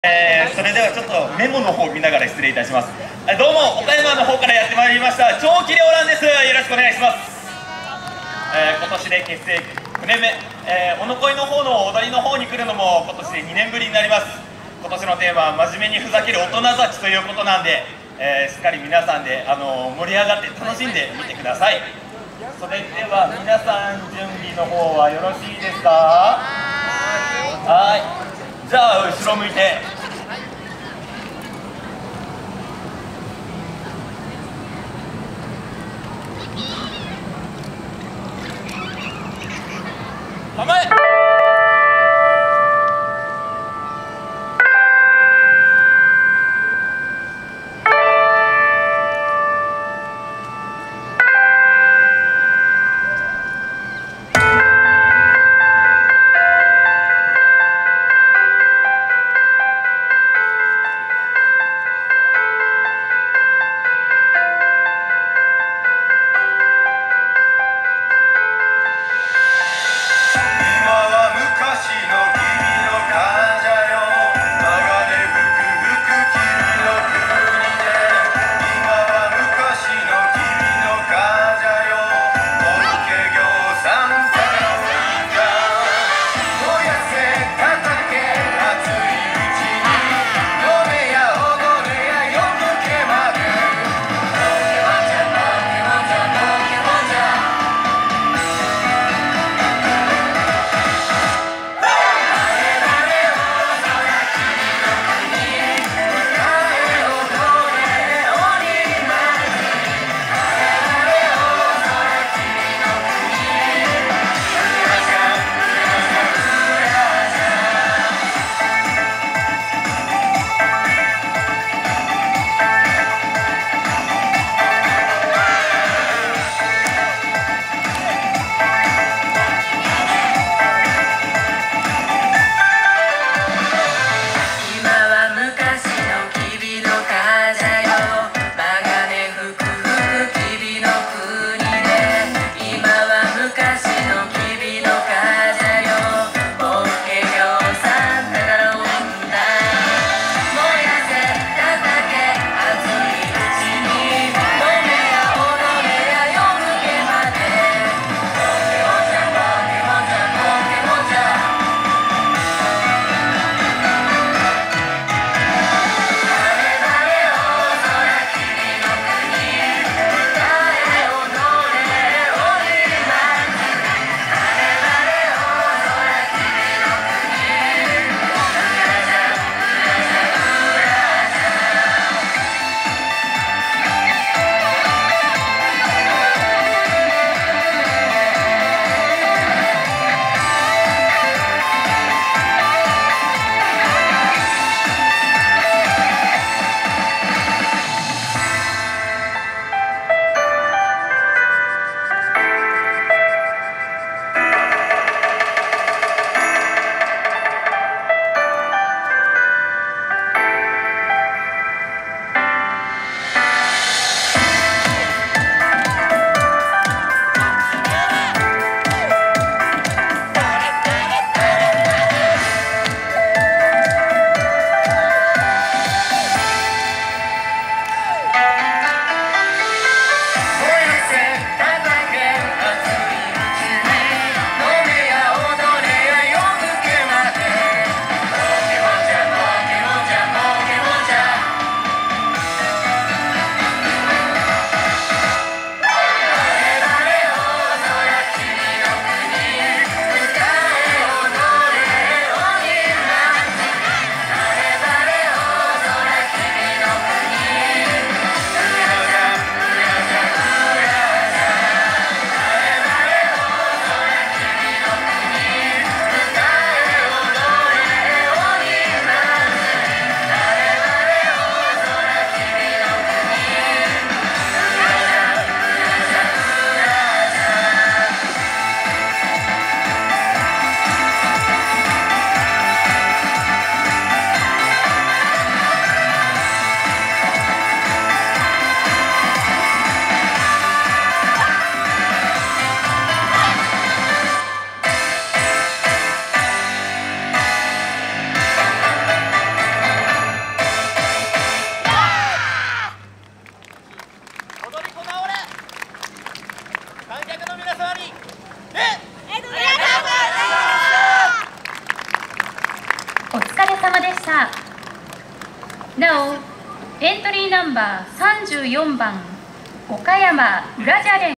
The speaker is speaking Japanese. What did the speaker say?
それではちょっとメモの方を見ながら失礼いたします。どうも岡山の方からやってまいりました長期涼蘭です。よろしくお願いします。今年で結成9年目、おのこいの方の踊りの方に来るのも今年で2年ぶりになります。今年のテーマは真面目にふざける大人たちということなんで、しっかり皆さんで盛り上がって楽しんでみてください。それでは皆さん準備の方はよろしいですか？はい、じゃあ後ろ向いて構え。 した。なおエントリーナンバー34番岡山ラジャレン